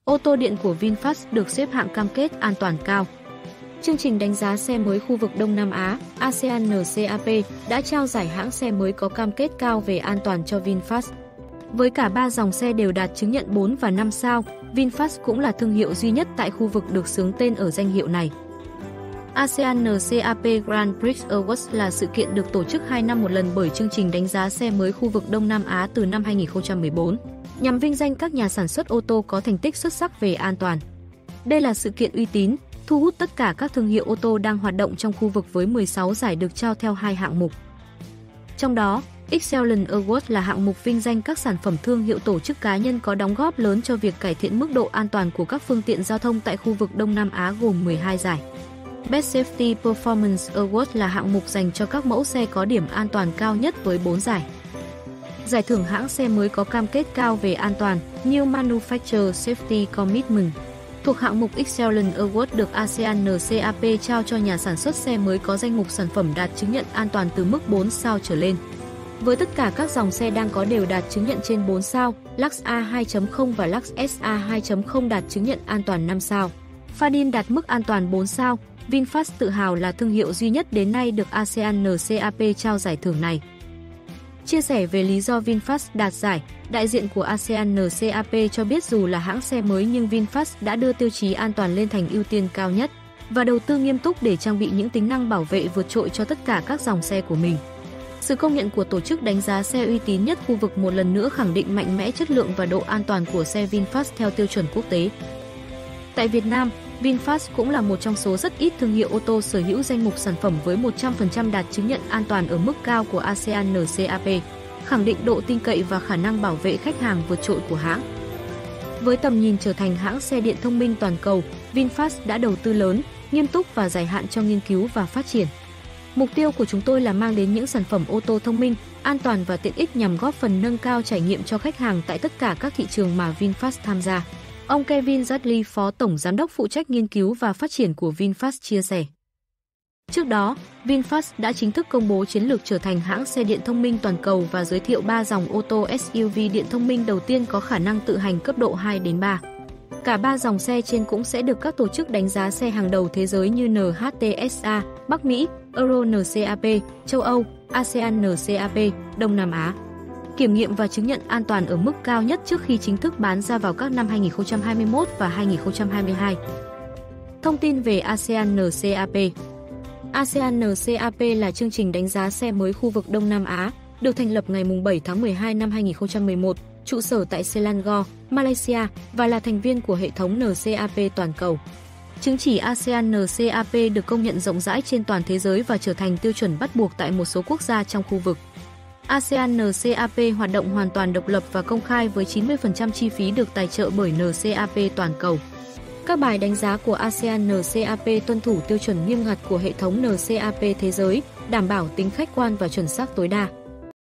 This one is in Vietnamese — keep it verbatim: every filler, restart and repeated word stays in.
Ô tô điện của VinFast được xếp hạng cam kết an toàn cao. Chương trình đánh giá xe mới khu vực Đông Nam Á, a sê an en xê a pê, đã trao giải hãng xe mới có cam kết cao về an toàn cho VinFast. Với cả ba dòng xe đều đạt chứng nhận bốn và năm sao, VinFast cũng là thương hiệu duy nhất tại khu vực được xướng tên ở danh hiệu này. a sê an en xê a pê Grand Prix Awards là sự kiện được tổ chức hai năm một lần bởi chương trình đánh giá xe mới khu vực Đông Nam Á từ năm hai nghìn không trăm mười bốn, nhằm vinh danh các nhà sản xuất ô tô có thành tích xuất sắc về an toàn. Đây là sự kiện uy tín, thu hút tất cả các thương hiệu ô tô đang hoạt động trong khu vực với mười sáu giải được trao theo hai hạng mục. Trong đó, Excellence Award là hạng mục vinh danh các sản phẩm thương hiệu tổ chức cá nhân có đóng góp lớn cho việc cải thiện mức độ an toàn của các phương tiện giao thông tại khu vực Đông Nam Á gồm mười hai giải. Best Safety Performance Award là hạng mục dành cho các mẫu xe có điểm an toàn cao nhất với bốn giải. Giải thưởng hãng xe mới có cam kết cao về an toàn, New Manufacturer Safety Commitment, thuộc hạng mục Excellence Award được a sê an en xê a pê trao cho nhà sản xuất xe mới có danh mục sản phẩm đạt chứng nhận an toàn từ mức bốn sao trở lên. Với tất cả các dòng xe đang có đều đạt chứng nhận trên bốn sao, Lux A hai chấm không và Lux ét a hai chấm không đạt chứng nhận an toàn năm sao. Fadin đạt mức an toàn bốn sao. VinFast tự hào là thương hiệu duy nhất đến nay được a sê an en xê a pê trao giải thưởng này. Chia sẻ về lý do VinFast đạt giải, đại diện của a sê an en xê a pê cho biết dù là hãng xe mới nhưng VinFast đã đưa tiêu chí an toàn lên thành ưu tiên cao nhất và đầu tư nghiêm túc để trang bị những tính năng bảo vệ vượt trội cho tất cả các dòng xe của mình. Sự công nhận của tổ chức đánh giá xe uy tín nhất khu vực một lần nữa khẳng định mạnh mẽ chất lượng và độ an toàn của xe VinFast theo tiêu chuẩn quốc tế. Tại Việt Nam, VinFast cũng là một trong số rất ít thương hiệu ô tô sở hữu danh mục sản phẩm với một trăm phần trăm đạt chứng nhận an toàn ở mức cao của a sê an en xê a pê, khẳng định độ tin cậy và khả năng bảo vệ khách hàng vượt trội của hãng. Với tầm nhìn trở thành hãng xe điện thông minh toàn cầu, VinFast đã đầu tư lớn, nghiêm túc và dài hạn cho nghiên cứu và phát triển. Mục tiêu của chúng tôi là mang đến những sản phẩm ô tô thông minh, an toàn và tiện ích nhằm góp phần nâng cao trải nghiệm cho khách hàng tại tất cả các thị trường mà VinFast tham gia. Ông Kevin Dudley, Phó Tổng Giám đốc phụ trách nghiên cứu và phát triển của VinFast chia sẻ. Trước đó, VinFast đã chính thức công bố chiến lược trở thành hãng xe điện thông minh toàn cầu và giới thiệu ba dòng ô tô ét u vê điện thông minh đầu tiên có khả năng tự hành cấp độ hai đến ba. Cả ba dòng xe trên cũng sẽ được các tổ chức đánh giá xe hàng đầu thế giới như en hát tê ét a, Bắc Mỹ, Euro en xê a pê, châu Âu, a sê an en xê a pê, Đông Nam Á, kiểm nghiệm và chứng nhận an toàn ở mức cao nhất trước khi chính thức bán ra vào các năm hai nghìn không trăm hai mươi mốt và hai nghìn không trăm hai mươi hai. Thông tin về a sê an en xê a pê. a sê an en xê a pê là chương trình đánh giá xe mới khu vực Đông Nam Á, được thành lập ngày bảy tháng mười hai năm hai nghìn không trăm mười một, trụ sở tại Selangor, Malaysia và là thành viên của hệ thống en xê a pê toàn cầu. Chứng chỉ a sê an en xê a pê được công nhận rộng rãi trên toàn thế giới và trở thành tiêu chuẩn bắt buộc tại một số quốc gia trong khu vực. a sê an en xê a pê hoạt động hoàn toàn độc lập và công khai với chín mươi phần trăm chi phí được tài trợ bởi en xê a pê toàn cầu. Các bài đánh giá của a sê an en xê a pê tuân thủ tiêu chuẩn nghiêm ngặt của hệ thống en xê a pê thế giới, đảm bảo tính khách quan và chuẩn xác tối đa.